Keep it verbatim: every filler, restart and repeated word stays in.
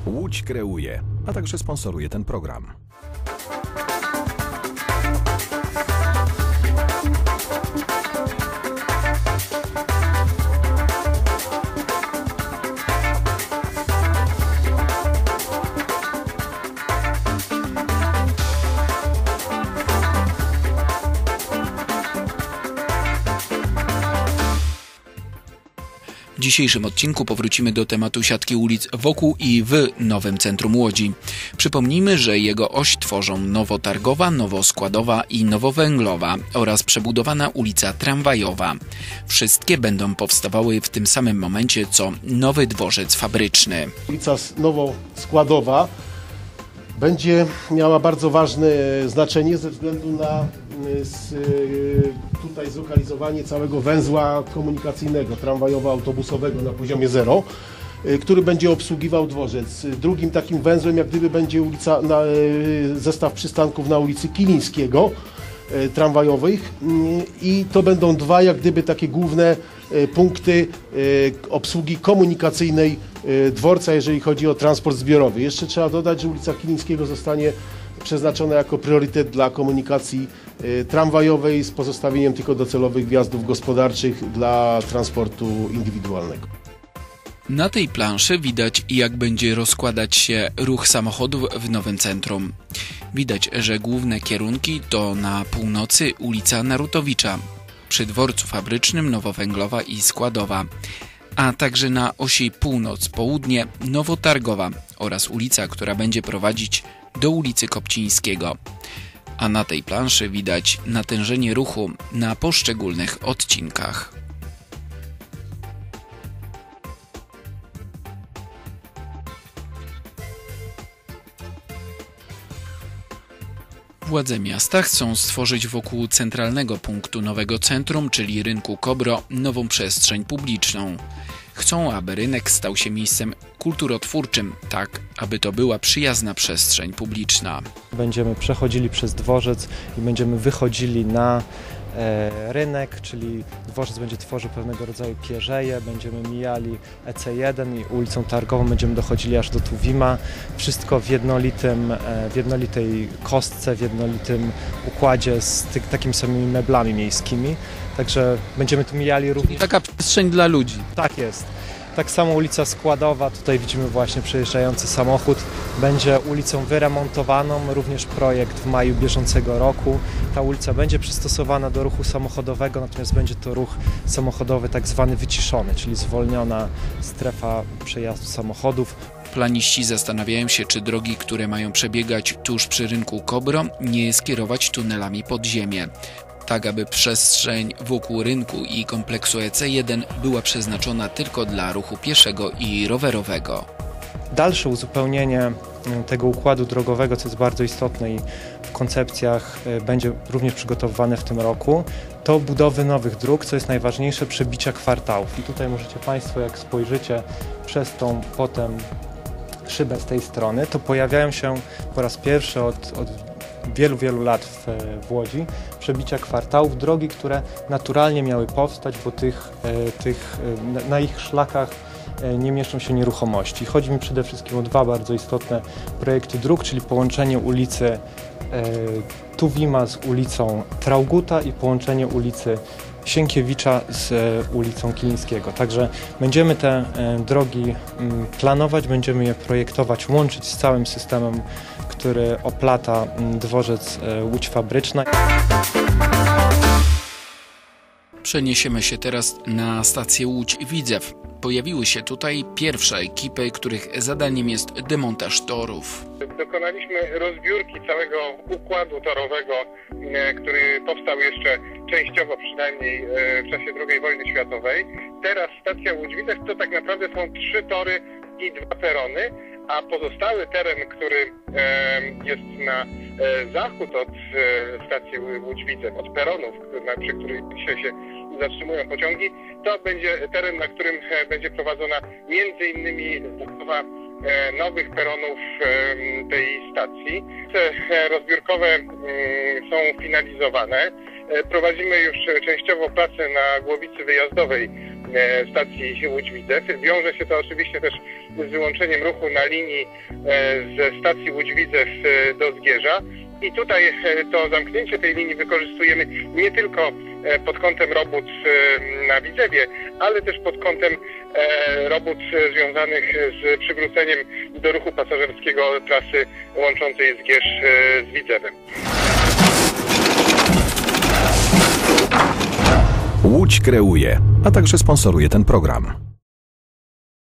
Łódź kreuje, a także sponsoruje ten program. W dzisiejszym odcinku powrócimy do tematu siatki ulic wokół i w nowym centrum Łodzi. Przypomnijmy, że jego oś tworzą Nowotargowa, Nowoskładowa i Nowowęglowa oraz przebudowana ulica Tramwajowa. Wszystkie będą powstawały w tym samym momencie co nowy dworzec fabryczny. Ulica Nowoskładowa będzie miała bardzo ważne znaczenie ze względu na tutaj zlokalizowanie całego węzła komunikacyjnego, tramwajowo-autobusowego na poziomie zero, który będzie obsługiwał dworzec. Drugim takim węzłem jak gdyby będzie ulica, na, zestaw przystanków na ulicy Kilińskiego tramwajowych i to będą dwa jak gdyby takie główne punkty obsługi komunikacyjnej dworca, jeżeli chodzi o transport zbiorowy. Jeszcze trzeba dodać, że ulica Kilińskiego zostanie przeznaczona jako priorytet dla komunikacji tramwajowej z pozostawieniem tylko docelowych wjazdów gospodarczych dla transportu indywidualnego. Na tej planszy widać, jak będzie rozkładać się ruch samochodów w nowym centrum. Widać, że główne kierunki to na północy ulica Narutowicza, przy dworcu fabrycznym Nowowęglowa i Składowa, a także na osi północ-południe Nowotargowa oraz ulica, która będzie prowadzić do ulicy Kopcińskiego. A na tej planszy widać natężenie ruchu na poszczególnych odcinkach. Władze miasta chcą stworzyć wokół centralnego punktu nowego centrum, czyli rynku Kobro, nową przestrzeń publiczną. Chcą, aby rynek stał się miejscem kulturotwórczym, tak aby to była przyjazna przestrzeń publiczna. Będziemy przechodzili przez dworzec i będziemy wychodzili na e, rynek, czyli dworzec będzie tworzył pewnego rodzaju pierzeje, będziemy mijali E C jeden i ulicą Targową, będziemy dochodzili aż do Tuwima. Wszystko w jednolitym, e, w jednolitej kostce, w jednolitym układzie z ty, takimi samymi meblami miejskimi. Także będziemy tu mijali również... Taka przestrzeń dla ludzi. Tak jest. Tak samo ulica Składowa, tutaj widzimy właśnie przejeżdżający samochód, będzie ulicą wyremontowaną, również projekt w maju bieżącego roku. Ta ulica będzie przystosowana do ruchu samochodowego, natomiast będzie to ruch samochodowy tak zwany wyciszony, czyli zwolniona strefa przejazdu samochodów. Planiści zastanawiają się, czy drogi, które mają przebiegać tuż przy rynku Kobro, nie skierować tunelami pod ziemię, tak aby przestrzeń wokół rynku i kompleksu E C jeden była przeznaczona tylko dla ruchu pieszego i rowerowego. Dalsze uzupełnienie tego układu drogowego, co jest bardzo istotne i w koncepcjach będzie również przygotowywane w tym roku, to budowy nowych dróg, co jest najważniejsze, przebicia kwartałów. I tutaj możecie Państwo, jak spojrzycie przez tą potem szybę z tej strony, to pojawiają się po raz pierwszy od, od wielu, wielu lat w, w Łodzi przebicia kwartałów, drogi, które naturalnie miały powstać, bo tych, tych, na ich szlakach nie mieszczą się nieruchomości. Chodzi mi przede wszystkim o dwa bardzo istotne projekty dróg, czyli połączenie ulicy Tuwima z ulicą Trauguta i połączenie ulicy Sienkiewicza z ulicą Kilińskiego. Także będziemy te drogi planować, będziemy je projektować, łączyć z całym systemem, który oplata dworzec Łódź Fabryczna. Przeniesiemy się teraz na stację Łódź Widzew. Pojawiły się tutaj pierwsze ekipy, których zadaniem jest demontaż torów. Dokonaliśmy rozbiórki całego układu torowego, który powstał jeszcze częściowo przynajmniej w czasie drugiej wojny światowej. Teraz stacja Łódź Widzew to tak naprawdę są trzy tory i dwa perony, a pozostały teren, który jest na zachód od stacji Łódź Widzew, od peronów, przy których dzisiaj się zatrzymują pociągi, to będzie teren, na którym będzie prowadzona między innymi budowa nowych peronów tej stacji. Te rozbiórkowe są finalizowane. Prowadzimy już częściowo pracę na głowicy wyjazdowej stacji Łódź-Widzew. Wiąże się to oczywiście też z wyłączeniem ruchu na linii ze stacji Łódź-Widzew do Zgierza. I tutaj to zamknięcie tej linii wykorzystujemy nie tylko pod kątem robót na Widzewie, ale też pod kątem robót związanych z przywróceniem do ruchu pasażerskiego trasy łączącej Zgierz z Widzewem. Łódź kreuje, a także sponsoruje ten program.